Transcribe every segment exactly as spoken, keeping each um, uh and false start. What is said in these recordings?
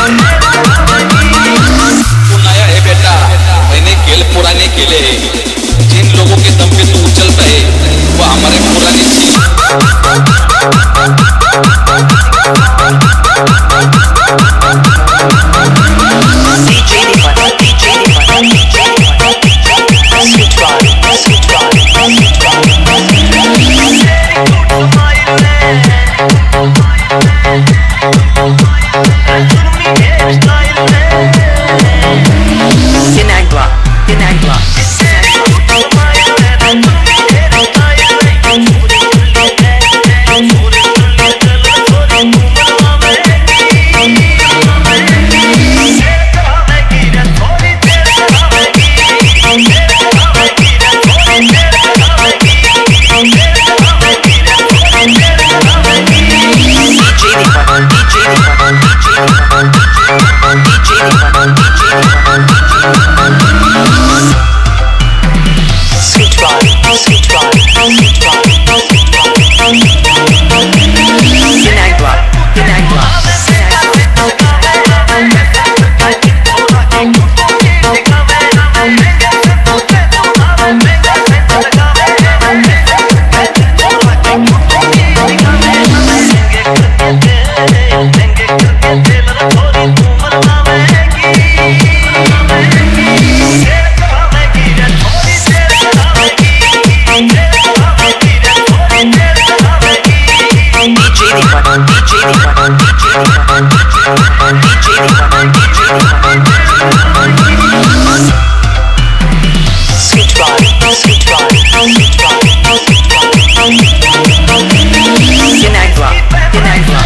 तू नया है बेटा, मैंने खेल पुराने खेले हैं। जिन लोगों के दम पे तू उछलता है वो हमारे पुराने Sinagua, Sinagua. Sweet ride, sweet ride, sweet ride, Sinagua, Sinagua. Sweet ride, sweet ride, sweet ride, Sinagua, Sinagua.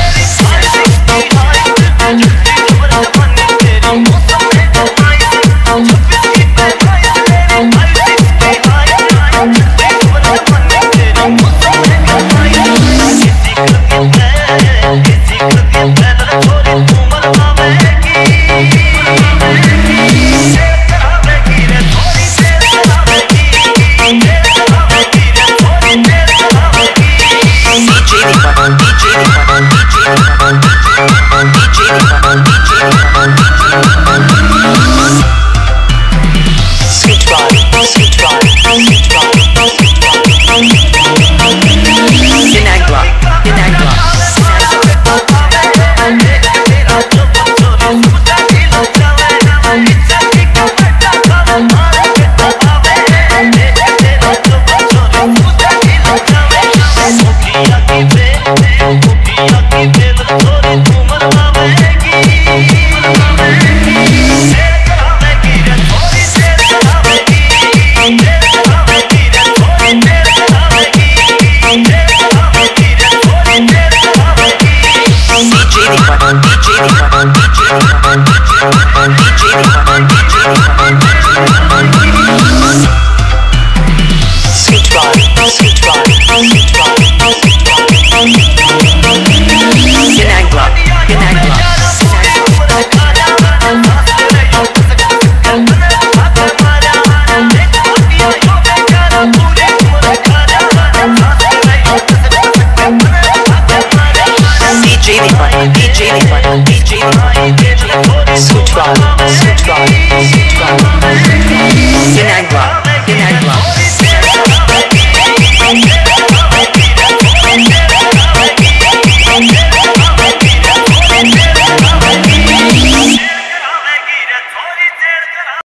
Sweet ride, sweet ride, sweet ride, Sinagua, Sinagua. Sweet ride, sweet ride, sweet ride, Sinagua, Sinagua. D J D J D J Sweet ride, sweet ride, sweet ride, Sinagua.